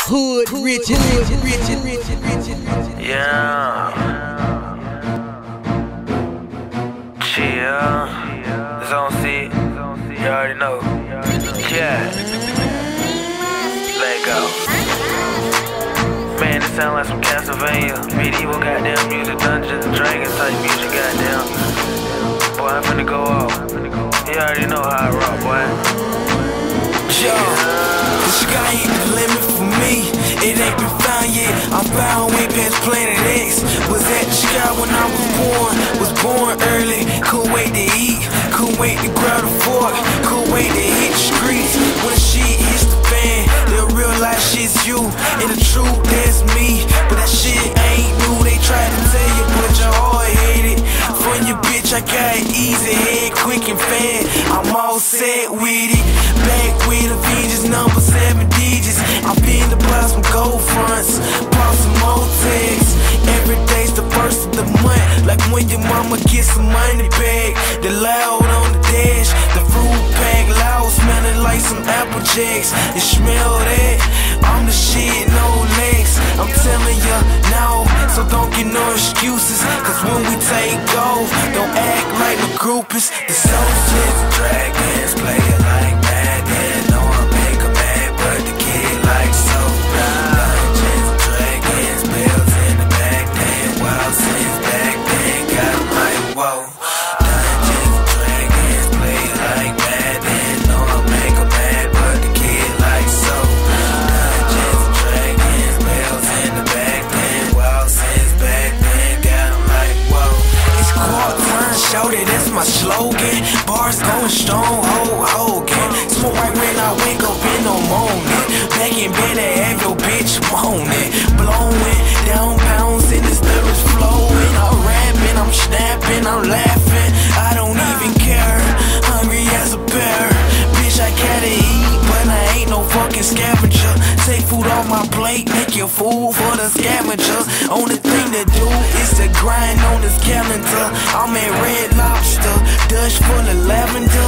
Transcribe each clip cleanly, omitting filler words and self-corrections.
Hood, rich. Yeah. Chill. Zone C. You already know. Yeah. Let go. Man, it sound like some Castlevania. Medieval goddamn music, Dungeons and Dragons type music, goddamn. Boy, I'm finna go off. You already know how I rock, boy. Yo, the sky ain't the limit for me. It ain't been found yet. I'm found way past planet X. Was at the sky when I was born early. Couldn't wait to eat, couldn't wait to grab the fork, couldn't wait to hit the streets. When the shit hits the fan, the real life shit's you, and the truth, that's me. But that shit ain't new. They tried to tell you, but you're hard-headed. From your bitch, I got an easy head, quick and fast. I'm all set with it. Back with a vengeance, number 7 digits. I've been to buy some gold fronts, bought some more tags. Every day's the first of the month, like when your mama gets some money back. The loud on the dash, the fruit pack, loud smelling like some Apple Jacks. You smell that? I'm the shit, no legs. I'm telling ya now, so don't get no excuses. Cause when we take off, don't act like the groupies. The soldiers and dragons play it like Madden. Know I make a mad, but the kid like so. Dungeons and dragons, bells in the back then. Wild since back then, got 'em like whoa. Dungeons and dragons play it like Madden. Know I make a mad, but the kid like so. Dungeons and dragons, bells in the back then. Wild since back then, got 'em like whoa. It's quarter time, shout it, that's my slogan. Bars going strong, Hogan. Smoke right when I wake up in the morning. Back in bed, I have your bitch moaning. Blowing down pounds, Sinister is flowing. I'm rapping, I'm snapping, I'm laughing. I don't even care, hungry as a bear. Bitch, I gotta eat, but I ain't no fucking scavenger. Take food off my plate, make your food for the scavengers. Only thing to do is to grind on this calendar. I'm at Red Lobster, Dutch full of lavender.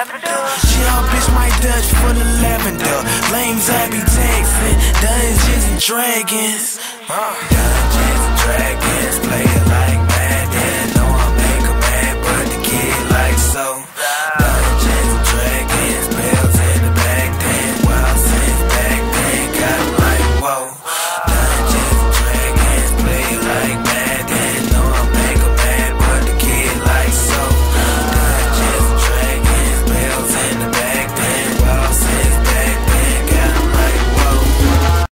Yeah, bitch, my Dutch full of lavender. Lames I be texting, Dungeons and Dragons. Dungeons and Dragons, play it like